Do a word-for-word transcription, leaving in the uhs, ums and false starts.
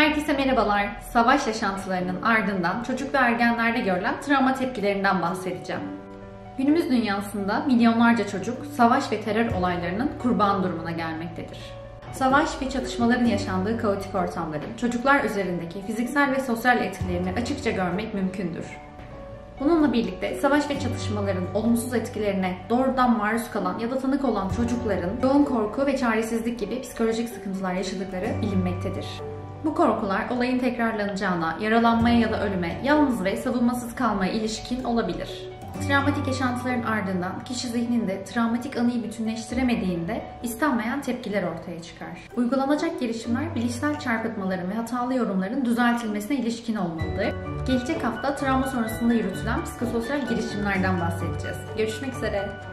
Herkese merhabalar. Savaş yaşantılarının ardından çocuk ve ergenlerde görülen travma tepkilerinden bahsedeceğim. Günümüz dünyasında milyonlarca çocuk savaş ve terör olaylarının kurban durumuna gelmektedir. Savaş ve çatışmaların yaşandığı kaotik ortamların çocuklar üzerindeki fiziksel ve sosyal etkilerini açıkça görmek mümkündür. Bununla birlikte savaş ve çatışmaların olumsuz etkilerine doğrudan maruz kalan ya da tanık olan çocukların yoğun korku ve çaresizlik gibi psikolojik sıkıntılar yaşadıkları bilinmektedir. Bu korkular olayın tekrarlanacağına, yaralanmaya ya da ölüme, yalnız ve savunmasız kalmaya ilişkin olabilir. Travmatik yaşantıların ardından kişi zihninde travmatik anıyı bütünleştiremediğinde istenmeyen tepkiler ortaya çıkar. Uygulanacak girişimler bilişsel çarpıtmaların ve hatalı yorumların düzeltilmesine ilişkin olmalıdır. Gelecek hafta travma sonrasında yürütülen psikososyal girişimlerden bahsedeceğiz. Görüşmek üzere.